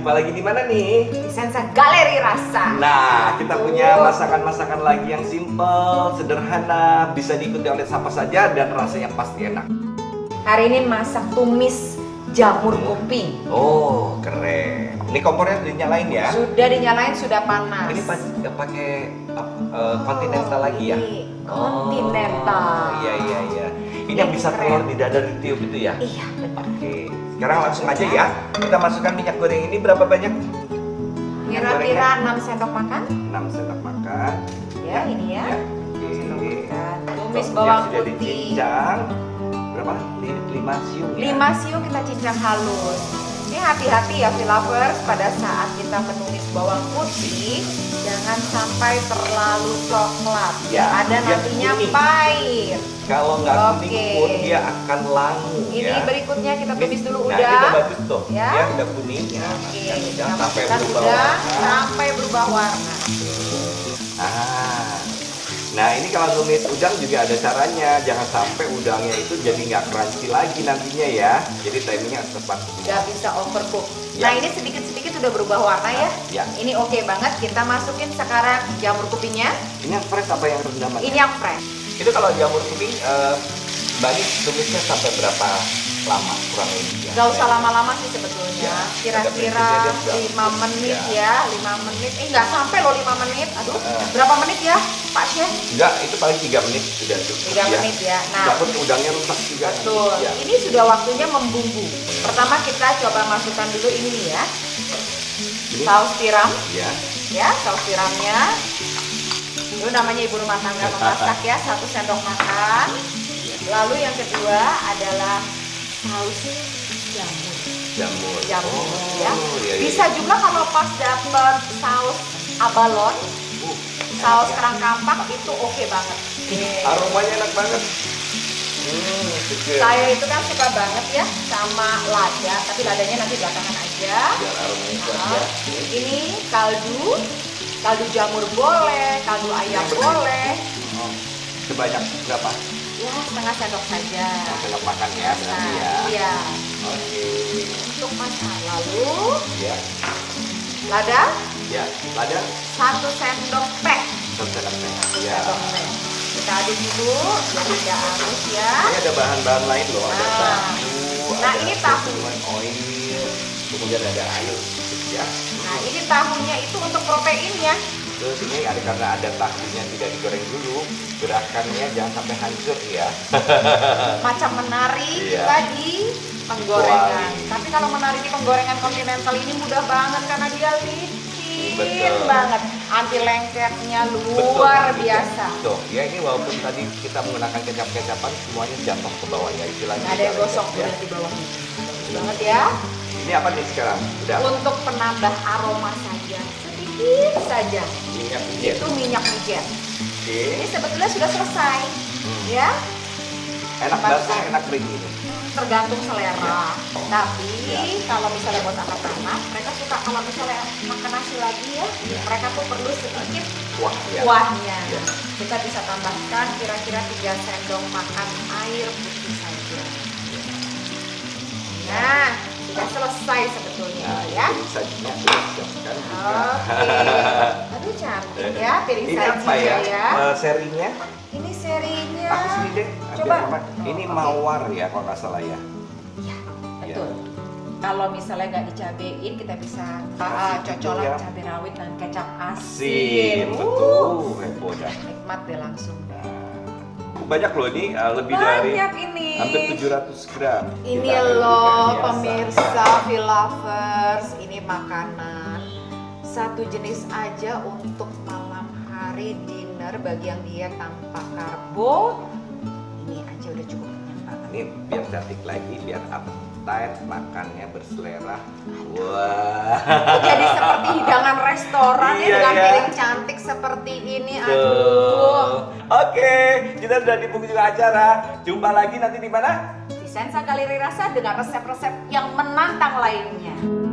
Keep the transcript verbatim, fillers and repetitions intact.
jumpa lagi di mana nih? Di Sensa Galeri Rasa. Nah, kita punya masakan-masakan lagi yang simple, sederhana, bisa diikuti oleh siapa saja dan rasanya pasti enak. Hari ini masak tumis jamur kuping. Oh, keren. Ini kompornya sudah dinyalain ya? Sudah dinyalain, sudah panas. Ini nggak pakai uh, kontinental oh, lagi ya? Kontinental. Oh, iya iya iya. Ini yang bisa telur di dada ditiup itu ya? Iya, benar. Oke. Sekarang langsung aja ya. Kita masukkan minyak goreng ini berapa banyak? Kira-kira enam sendok makan. enam sendok makan. Ya, ini ya. Ya. Oke. Tumis bawang sudah putih. dicincang. Berapa? lima siung ya? lima siung kita cincang halus. Ini hati-hati ya lovers, pada saat kita menumis bawang putih jangan sampai terlalu coklat. Ya, ada dia nantinya kuning. pahit. Kalau nggak kuning Oke. pun dia akan langu. Ini ya. berikutnya kita tumis dulu Nah, udah. ini udah bagus tuh. Ya. Dia udah kuning ya. Oke, Jangan kita sampai masukkan berubah udah warna. sampai berubah warna. Ah. Nah, ini kalau tumis udang juga ada caranya. Jangan sampai udangnya itu jadi nggak crunchy lagi nantinya ya. Jadi timingnya harus tepat. Udah bisa overcook. Ya. Nah, ini sedikit-sedikit udah berubah warna ya. Ya. Ini oke banget. Kita masukin sekarang jamur kupingnya. Ini yang fresh apa yang rendaman? Ini yang fresh. Itu kalau jamur kuping, eh, Mbak Nis tumisnya sampai berapa lama kurang lebih? Ya? Gak usah lama-lama sih sebetulnya. Ya, Kira-kira pada prinsipnya dia lima sudah- menit ya. ya, lima menit. Eh nggak sampai loh lima menit. Aduh, Eh. berapa menit ya, Pak Chef? Enggak, itu paling tiga menit sudah cukup. Tiga menit ya. Nah, Takut udangnya rusak juga. betul. Ya. Ini sudah waktunya membumbu. Pertama kita coba masukkan dulu ini nih ya. Ini? Saus tiram, Ya. ya saus tiramnya. Itu namanya ibu rumah tangga memasak ya, satu sendok makan. Lalu yang kedua adalah saus jamur. Jamur. Jamur Oh, ya. iya, iya. Bisa juga kalau pas dapet saus abalon, Uh, saus enak ya. kerang kampak itu oke banget. Aromanya enak banget. Hmm, seger. Saya itu kan suka banget ya sama lada, tapi ladanya nanti belakangan aja. Biar aromanya kuat Nah, ya. ini kaldu, kaldu jamur boleh, kaldu ayam Yang boleh. Oh, sebanyak berapa? Ya setengah sendok saja. Sendok makan ya berarti ya. Iya. Oke. Untuk masak lalu Ya. lada Ya. Lada. satu sendok teh. Sendok teh. Satu Ya. sendok teh. Kita aduk dulu biar tidak halus ya. Ini ada bahan-bahan lain loh. Ada Nah. tahu. Nah, ada ini tahu. kandungan oil. Kemudian ada air sedikit ya. Nah ini tahunya itu untuk protein ya. Terus ini ada karena ada tahunya tidak digoreng dulu, gerakannya jangan sampai hancur ya. Macam menari Iya. kita di penggorengan. Kuali. Tapi kalau menari di penggorengan kontinental ini mudah banget karena dia licin Betul. banget. Anti lengketnya Betul, luar betul. biasa. Tuh, ya ini walaupun tadi kita menggunakan kecap-kecapan, semuanya jatuh ke bawah ya istilahnya. Nggak ada yang gosong ya. udah di bawahnya. Bagus banget ya. Ini apa nih sekarang? Udah. Untuk penambah aroma saja sedikit saja. Minyak wijen. Itu minyak wijen. Oke. Ini sebetulnya sudah selesai, Hmm. ya. Enak basah, enak kering ini. Tergantung selera. Tapi Ya. kalau misalnya buat anak-anak, mereka suka kalau misalnya makan nasi lagi ya, Ya. mereka tuh perlu sedikit Wah ya. kuahnya. Ya. Kita bisa tambahkan kira-kira tiga sendok makan air putih saja. Nah, sudah selesai sebetulnya Nah, ya. piring sajinya sudah disiapkan juga. Oke. Aduh cantik ya piring Ini sajinya apa ya? ya. Eh, serinya? Ini serinya. Aku sini deh. Coba. Biar aman. Ini mawar ya kalau nggak salah ya. Iya, betul. Kalau misalnya nggak dicabein, kita bisa uh, Kasih cocolan ya. cabai rawit dan kecap asin. Sin, Uh, betul. Heboh dah. nikmat deh langsung. Nah, banyak loh ini, eh, lebih dari Banyak ini. hampir tujuh ratus gram. Ini Kita akan loh berikan hiasan. pemirsa Lovers, ini makanan satu jenis aja untuk malam hari dinner bagi yang diet tanpa karbo. Ini aja udah cukup kenyang banget. Ini biar cantik lagi, biar appetite, makannya berselera. Wah. Jadi seperti hidangan restoran ya Iya, dengan iya. piring cantik seperti ini. Tuh. Aduh. Oke, kita sudah di penghujung acara. Jumpa lagi nanti di mana? Di Sensa Galeri Rasa dengan resep-resep yang menantang lainnya.